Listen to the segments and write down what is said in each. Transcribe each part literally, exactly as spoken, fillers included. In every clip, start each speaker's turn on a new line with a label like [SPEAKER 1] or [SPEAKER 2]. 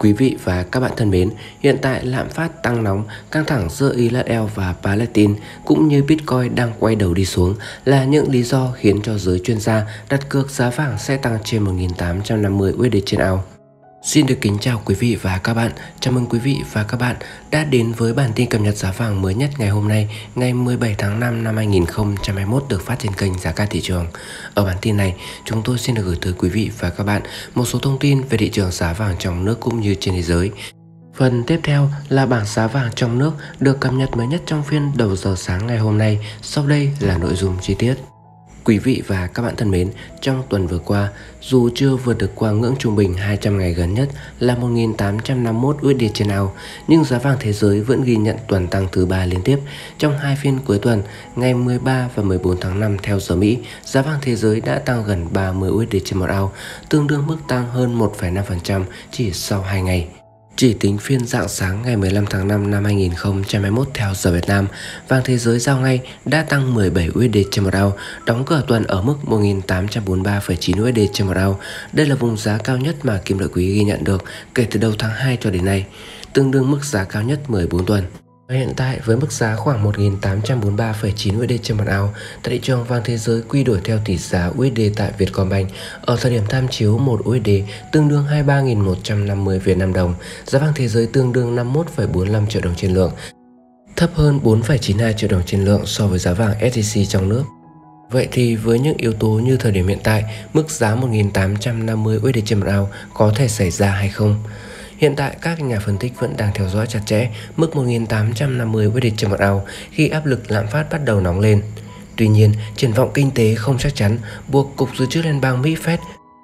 [SPEAKER 1] Quý vị và các bạn thân mến, hiện tại lạm phát tăng nóng, căng thẳng giữa Israel và Palestine cũng như Bitcoin đang quay đầu đi xuống là những lý do khiến cho giới chuyên gia đặt cược giá vàng sẽ tăng trên một nghìn tám trăm năm mươi u ét đê trên ounce. Xin được kính chào quý vị và các bạn. Chào mừng quý vị và các bạn đã đến với bản tin cập nhật giá vàng mới nhất ngày hôm nay, ngày mười bảy tháng năm năm hai nghìn không trăm hai mươi mốt được phát trên kênh Giá Cả Thị Trường. Ở bản tin này, chúng tôi xin được gửi tới quý vị và các bạn một số thông tin về thị trường giá vàng trong nước cũng như trên thế giới. Phần tiếp theo là bảng giá vàng trong nước được cập nhật mới nhất trong phiên đầu giờ sáng ngày hôm nay. Sau đây là nội dung chi tiết. Quý vị và các bạn thân mến, trong tuần vừa qua, dù chưa vượt được qua ngưỡng trung bình hai trăm ngày gần nhất là một nghìn tám trăm năm mươi mốt u ét đê trên ounce, nhưng giá vàng thế giới vẫn ghi nhận tuần tăng thứ ba liên tiếp. Trong hai phiên cuối tuần, ngày mười ba và mười bốn tháng năm theo giờ Mỹ, giá vàng thế giới đã tăng gần ba mươi u ét đê trên một ounce, tương đương mức tăng hơn một phẩy năm phần trăm chỉ sau hai ngày. Chỉ tính phiên rạng sáng ngày mười lăm tháng năm năm hai nghìn không trăm hai mươi mốt theo giờ Việt Nam, vàng thế giới giao ngay đã tăng mười bảy u ét đê trên một ounce, đóng cửa tuần ở mức một nghìn tám trăm bốn mươi ba phẩy chín u ét đê trên một ounce. Đây là vùng giá cao nhất mà kim loại quý ghi nhận được kể từ đầu tháng hai cho đến nay, tương đương mức giá cao nhất mười bốn tuần. Hiện tại với mức giá khoảng một nghìn tám trăm bốn mươi ba phẩy chín u ét đê trên một ounce, tại thị trường vàng thế giới quy đổi theo tỷ giá u ét đê tại Vietcombank ở thời điểm tham chiếu một u ét đê tương đương hai mươi ba nghìn một trăm năm mươi Việt Nam đồng, giá vàng thế giới tương đương năm mươi mốt phẩy bốn mươi lăm triệu đồng trên lượng, thấp hơn bốn phẩy chín mươi hai triệu đồng trên lượng so với giá vàng ét gi xê trong nước. Vậy thì với những yếu tố như thời điểm hiện tại, mức giá một nghìn tám trăm năm mươi u ét đê trên một ounce có thể xảy ra hay không? Hiện tại các nhà phân tích vẫn đang theo dõi chặt chẽ mức một nghìn tám trăm năm mươi u ét đê trên một ounce khi áp lực lạm phát bắt đầu nóng lên. Tuy nhiên, triển vọng kinh tế không chắc chắn buộc Cục Dự trữ Liên bang Mỹ Fed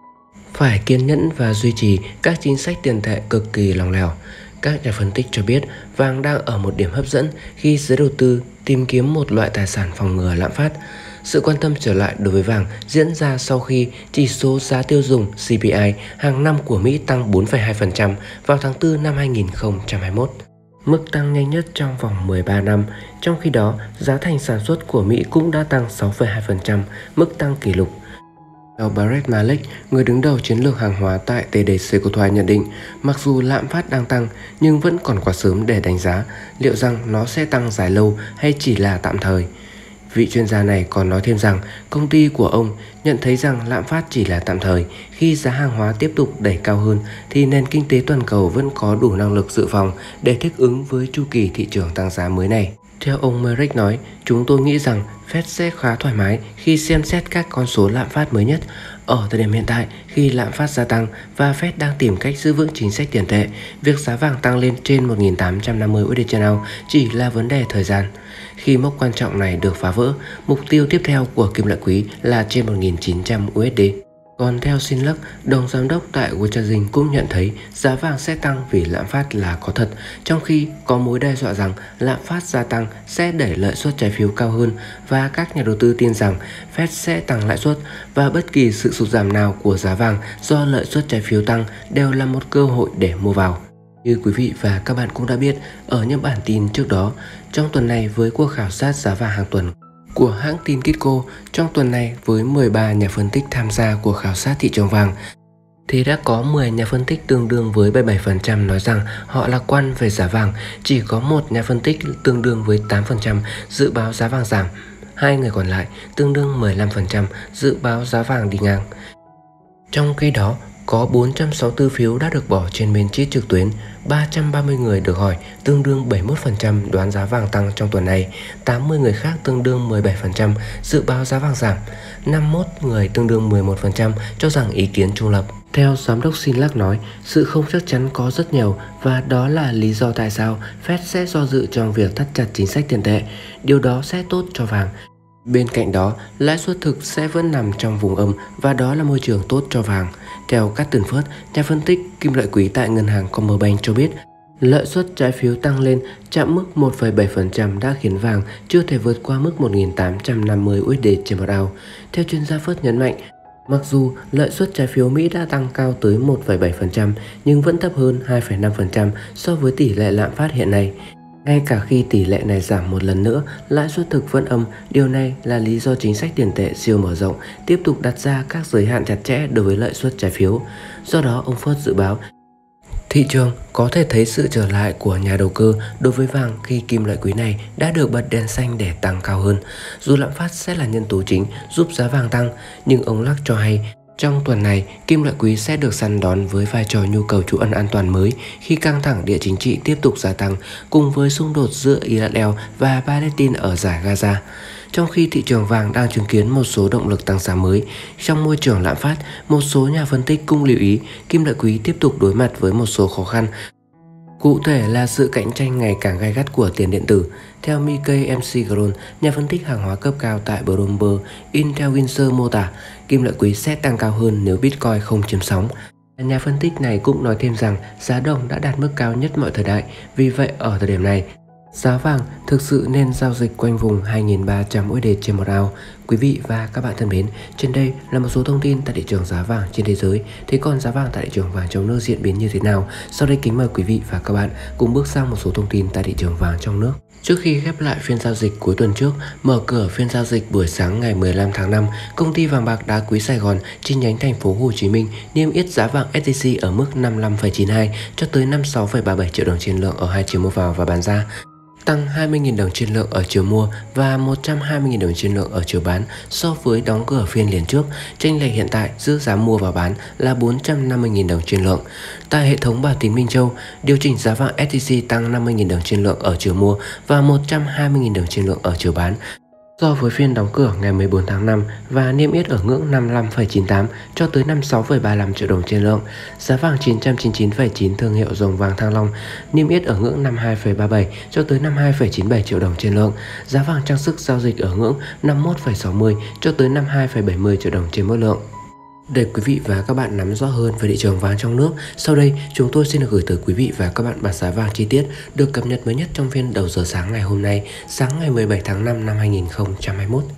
[SPEAKER 1] phải kiên nhẫn và duy trì các chính sách tiền tệ cực kỳ lỏng lẻo. Các nhà phân tích cho biết vàng đang ở một điểm hấp dẫn khi giới đầu tư tìm kiếm một loại tài sản phòng ngừa lạm phát. Sự quan tâm trở lại đối với vàng diễn ra sau khi chỉ số giá tiêu dùng xê pê i hàng năm của Mỹ tăng bốn phẩy hai phần trăm vào tháng tư năm hai nghìn không trăm hai mươi mốt, mức tăng nhanh nhất trong vòng mười ba năm. Trong khi đó, giá thành sản xuất của Mỹ cũng đã tăng sáu phẩy hai phần trăm, mức tăng kỷ lục. Theo Barrett Malik, người đứng đầu chiến lược hàng hóa tại tê đê xê Cotois nhận định, mặc dù lạm phát đang tăng nhưng vẫn còn quá sớm để đánh giá liệu rằng nó sẽ tăng dài lâu hay chỉ là tạm thời. Vị chuyên gia này còn nói thêm rằng công ty của ông nhận thấy rằng lạm phát chỉ là tạm thời. Khi giá hàng hóa tiếp tục đẩy cao hơn thì nền kinh tế toàn cầu vẫn có đủ năng lực dự phòng để thích ứng với chu kỳ thị trường tăng giá mới này. Theo ông Merrick nói, chúng tôi nghĩ rằng Fed sẽ khá thoải mái khi xem xét các con số lạm phát mới nhất. Ở thời điểm hiện tại, khi lạm phát gia tăng và Fed đang tìm cách giữ vững chính sách tiền tệ, việc giá vàng tăng lên trên một nghìn tám trăm năm mươi u ét đê trên ounce chỉ là vấn đề thời gian. Khi mốc quan trọng này được phá vỡ, mục tiêu tiếp theo của kim loại quý là trên một nghìn chín trăm u ét đê. Còn theo Sinluk, đồng giám đốc tại Wachajin cũng nhận thấy giá vàng sẽ tăng vì lạm phát là có thật, trong khi có mối đe dọa rằng lạm phát gia tăng sẽ đẩy lợi suất trái phiếu cao hơn và các nhà đầu tư tin rằng Fed sẽ tăng lãi suất và bất kỳ sự sụt giảm nào của giá vàng do lợi suất trái phiếu tăng đều là một cơ hội để mua vào. Như quý vị và các bạn cũng đã biết ở những bản tin trước đó, trong tuần này với cuộc khảo sát giá vàng hàng tuần của hãng tin Kitco, trong tuần này với mười ba nhà phân tích tham gia cuộc khảo sát thị trường vàng, thì đã có mười nhà phân tích tương đương với bảy mươi bảy phần trăm nói rằng họ lạc quan về giá vàng, chỉ có một nhà phân tích tương đương với tám phần trăm dự báo giá vàng giảm, hai người còn lại tương đương mười lăm phần trăm dự báo giá vàng đi ngang. Trong khi đó, có bốn trăm sáu mươi tư phiếu đã được bỏ trên main sheet trực tuyến, ba trăm ba mươi người được hỏi tương đương bảy mươi mốt phần trăm đoán giá vàng tăng trong tuần này, tám mươi người khác tương đương mười bảy phần trăm dự báo giá vàng giảm, năm mươi mốt người tương đương mười một phần trăm cho rằng ý kiến trung lập. Theo giám đốc Sinluk nói, sự không chắc chắn có rất nhiều và đó là lý do tại sao Fed sẽ do dự trong việc thắt chặt chính sách tiền tệ. Điều đó sẽ tốt cho vàng. Bên cạnh đó, lãi suất thực sẽ vẫn nằm trong vùng âm và đó là môi trường tốt cho vàng. Theo Cotton First, nhà phân tích kim loại quý tại ngân hàng Commerzbank cho biết, lợi suất trái phiếu tăng lên chạm mức một phẩy bảy phần trăm đã khiến vàng chưa thể vượt qua mức một nghìn tám trăm năm mươi u ét đê trên một ounce. Theo chuyên gia First nhấn mạnh, mặc dù lợi suất trái phiếu Mỹ đã tăng cao tới một phẩy bảy phần trăm nhưng vẫn thấp hơn hai phẩy năm phần trăm so với tỷ lệ lạm phát hiện nay. Ngay cả khi tỷ lệ này giảm một lần nữa, lãi suất thực vẫn âm. Điều này là lý do chính sách tiền tệ siêu mở rộng tiếp tục đặt ra các giới hạn chặt chẽ đối với lợi suất trái phiếu. Do đó, ông First dự báo Thị trường có thể thấy sự trở lại của nhà đầu cơ đối với vàng khi kim loại quý này đã được bật đèn xanh để tăng cao hơn. Dù lạm phát sẽ là nhân tố chính giúp giá vàng tăng, nhưng ông Lắc cho hay trong tuần này, kim loại quý sẽ được săn đón với vai trò nhu cầu trú ẩn an toàn mới khi căng thẳng địa chính trị tiếp tục gia tăng cùng với xung đột giữa Israel và Palestine ở giải Gaza. Trong khi thị trường vàng đang chứng kiến một số động lực tăng giá mới, trong môi trường lạm phát, một số nhà phân tích cũng lưu ý kim loại quý tiếp tục đối mặt với một số khó khăn. Cụ thể là sự cạnh tranh ngày càng gay gắt của tiền điện tử. Theo Mickey McGraw, nhà phân tích hàng hóa cấp cao tại Bloomberg Intelligence mô tả, kim loại quý sẽ tăng cao hơn nếu Bitcoin không chiếm sóng. Nhà phân tích này cũng nói thêm rằng giá đồng đã đạt mức cao nhất mọi thời đại, vì vậy ở thời điểm này, giá vàng thực sự nên giao dịch quanh vùng hai nghìn ba trăm u ét đê trên một ounce. Quý vị và các bạn thân mến, trên đây là một số thông tin tại thị trường giá vàng trên thế giới. Thế còn giá vàng tại thị trường vàng trong nước diễn biến như thế nào? Sau đây kính mời quý vị và các bạn cùng bước sang một số thông tin tại thị trường vàng trong nước. Trước khi khép lại phiên giao dịch cuối tuần trước, mở cửa phiên giao dịch buổi sáng ngày mười lăm tháng năm, công ty vàng bạc đá quý Sài Gòn chi nhánh thành phố Hồ Chí Minh niêm yết giá vàng ét gi xê ở mức năm mươi lăm phẩy chín hai cho tới năm mươi sáu phẩy ba mươi bảy triệu đồng trên lượng ở hai chiều mua vào và bán ra, tăng hai mươi nghìn đồng trên lượng ở chiều mua và một trăm hai mươi nghìn đồng trên lượng ở chiều bán so với đóng cửa phiên liền trước. Chênh lệch hiện tại giữa giá mua và bán là bốn trăm năm mươi nghìn đồng trên lượng. Tại hệ thống Bảo Tín Minh Châu, điều chỉnh giá vàng ét gi xê tăng năm mươi nghìn đồng trên lượng ở chiều mua và một trăm hai mươi nghìn đồng trên lượng ở chiều bán so với phiên đóng cửa ngày mười bốn tháng năm và niêm yết ở ngưỡng năm mươi lăm phẩy chín tám cho tới năm mươi sáu phẩy ba mươi lăm triệu đồng trên lượng. Giá vàng chín trăm chín mươi chín phẩy chín thương hiệu dòng vàng Thăng Long niêm yết ở ngưỡng năm mươi hai phẩy ba mươi bảy cho tới năm mươi hai phẩy chín mươi bảy triệu đồng trên lượng. Giá vàng trang sức giao dịch ở ngưỡng năm mươi mốt phẩy sáu mươi cho tới năm mươi hai phẩy bảy mươi triệu đồng trên mỗi lượng. Để quý vị và các bạn nắm rõ hơn về thị trường vàng trong nước, sau đây chúng tôi xin được gửi tới quý vị và các bạn bảng giá vàng chi tiết được cập nhật mới nhất trong phiên đầu giờ sáng ngày hôm nay, sáng ngày mười bảy tháng năm năm hai nghìn không trăm hai mươi mốt.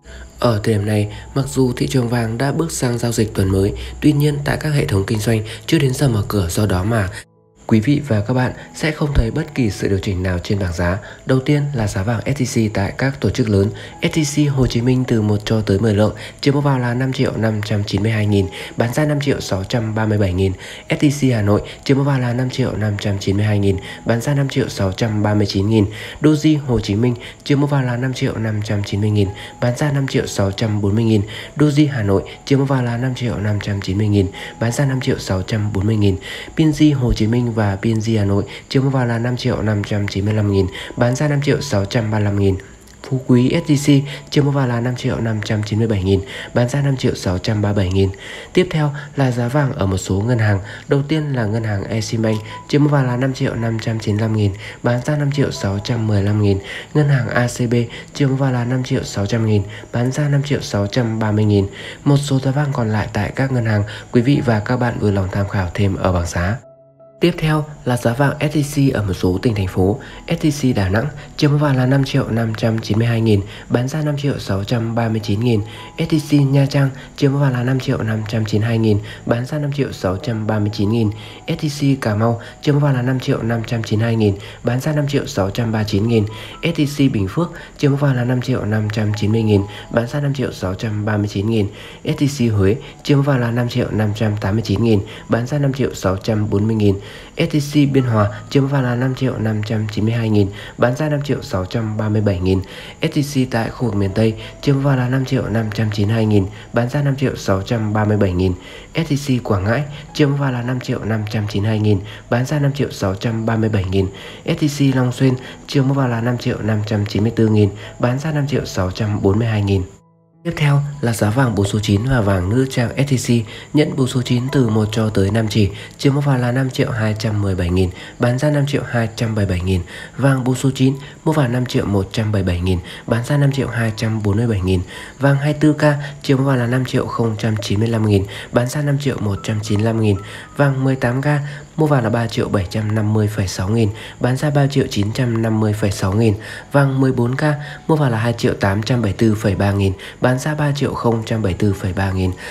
[SPEAKER 1] Ở thời điểm này, mặc dù thị trường vàng đã bước sang giao dịch tuần mới, tuy nhiên tại các hệ thống kinh doanh chưa đến giờ mở cửa, do đó mà quý vị và các bạn sẽ không thấy bất kỳ sự điều chỉnh nào trên bảng giá. Đầu tiên là giá vàng ét gi xê tại các tổ chức lớn. ét gi xê Hồ Chí Minh từ một cho tới mười lượng, chiều mua vào là năm triệu năm trăm chín mươi hai nghìn, bán ra năm triệu sáu trăm ba mươi bảy nghìn. ét gi xê Hà Nội chiều mua vào là năm triệu năm trăm chín mươi hai nghìn, bán ra năm triệu sáu trăm ba mươi chín nghìn. Doji Hồ Chí Minh chiều mua vào là năm triệu năm trăm chín mươi nghìn, bán ra năm triệu sáu trăm bốn mươi nghìn. Doji Hà Nội chiều mua vào là năm triệu năm trăm chín mươi nghìn, bán ra năm triệu sáu trăm bốn mươi nghìn. Pinji Hồ Chí Minh và pê en giê Hà Nội chiều mua vào là năm triệu năm trăm chín mươi lăm nghìn, bán ra năm triệu sáu trăm ba mươi lăm nghìn. Phú Quý ét gi xê chiều mua vào là năm triệu năm trăm chín mươi bảy nghìn, bán ra năm triệu sáu trăm ba mươi bảy nghìn. Tiếp theo là giá vàng ở một số ngân hàng. Đầu tiên là ngân hàng Eximbank chiều mua vào là năm triệu năm trăm chín mươi lăm nghìn, bán ra năm triệu sáu trăm mười lăm nghìn. Ngân hàng a xê bê chiều mua vào là năm triệu sáu trăm nghìn, bán ra năm triệu sáu trăm ba mươi nghìn. Một số giá vàng còn lại tại các ngân hàng, quý vị và các bạn vui lòng tham khảo thêm ở bảng giá. Tiếp theo là giá vàng ét gi xê ở một số tỉnh thành phố. ét gi xê Đà Nẵng chiều mua vào là năm triệu năm trăm chín mươi hai nghìn, bán ra năm triệu sáu trăm ba mươi chín nghìn. ét gi xê Nha Trang chiều mua vào là năm triệu năm trăm chín mươi hai nghìn, bán ra năm triệu sáu trăm ba mươi chín nghìn. ét gi xê Cà Mau chiều mua vào là năm triệu năm trăm chín mươi hai nghìn, bán ra năm triệu sáu trăm ba mươi chín nghìn. ét gi xê Bình Phước chiều mua vào là năm triệu năm trăm chín mươi nghìn, bán ra năm triệu sáu trăm ba mươi chín nghìn. ét gi xê Huế chiều mua vào là năm triệu năm trăm tám mươi chín nghìn, bán ra năm triệu sáu trăm bốn mươi nghìn. ét gi xê Biên Hòa chiều mua vào là năm triệu năm trăm chín mươi hai nghìn, bán ra năm triệu sáu trăm ba mươi bảy nghìn. ét gi xê tại khu vực miền Tây chiều mua vào là năm triệu năm trăm chín mươi hai nghìn, bán ra năm triệu sáu trăm ba mươi bảy nghìn. ét gi xê Quảng Ngãi chiều mua vào là năm triệu năm trăm chín mươi hai nghìn, bán ra năm triệu sáu trăm ba mươi bảy nghìn. ét gi xê Long Xuyên chiều mua vào là năm triệu năm trăm chín mươi tư nghìn, bán ra năm triệu sáu trăm bốn mươi hai nghìn. Tiếp theo là giá vàng bốn số chín và vàng nữ trang ét gi xê nhận bốn số chín từ một cho tới năm chỉ, chiều mua vào là năm triệu hai trăm mười bảy nghìn, bán ra năm triệu hai trăm bảy mươi bảy nghìn. Vàng bốn số chín mua vào năm triệu một trăm bảy mươi bảy nghìn, bán ra năm triệu hai trăm bốn mươi bảy nghìn. Vàng hai mươi tư ca chiều mua vào là năm triệu không trăm chín mươi lăm nghìn, bán ra năm triệu một trăm chín mươi lăm nghìn. Vàng mười tám ca mua vào là ba triệu bảy trăm năm mươi phẩy sáu nghìn, bán ra ba triệu chín trăm năm mươi phẩy sáu nghìn. Vàng mười bốn ca mua vào là hai triệu tám trăm bảy mươi tư phẩy ba nghìn, bán ra ba triệu không trăm bảy mươi tư phẩy ba nghìn.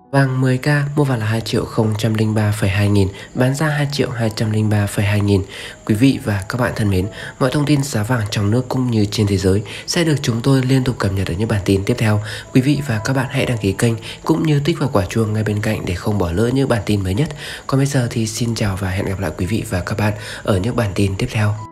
[SPEAKER 1] Vàng mười K mua vào là hai triệu không trăm lẻ ba phẩy hai nghìn, bán ra hai triệu hai trăm lẻ ba phẩy hai nghìn. Quý vị và các bạn thân mến, mọi thông tin giá vàng trong nước cũng như trên thế giới sẽ được chúng tôi liên tục cập nhật ở những bản tin tiếp theo. Quý vị và các bạn hãy đăng ký kênh cũng như tích vào quả chuông ngay bên cạnh để không bỏ lỡ những bản tin mới nhất. Còn bây giờ thì xin chào và hẹn gặp lại quý vị và các bạn ở những bản tin tiếp theo.